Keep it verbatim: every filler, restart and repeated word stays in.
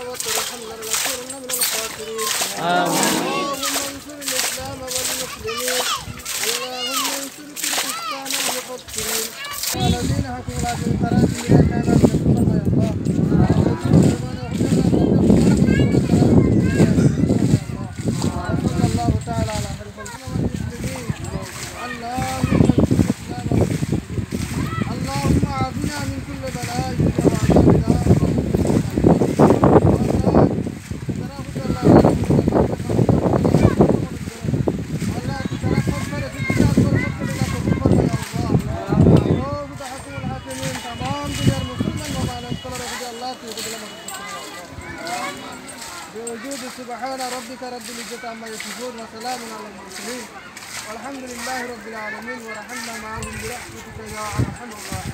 وترحمنا لنكونن من الخاسرين. آمين. اللهم انصر الإسلام والمسلمين. اللهم انصر تركستان والمقصرين. الذين هكذا لا تنكرات لأننا نتقبل يا الله. وصلى الله تعالى على خير خلقه والمسلمين. اللهم انصر الإسلام والمسلمين. اللهم عافنا من كل بلاء بوجود سبحان ربك رب العزة عما يصفون وسلام على المرسلين والحمد لله رب العالمين ورحمنا معهم برحمتك يا ارحم الراحمين.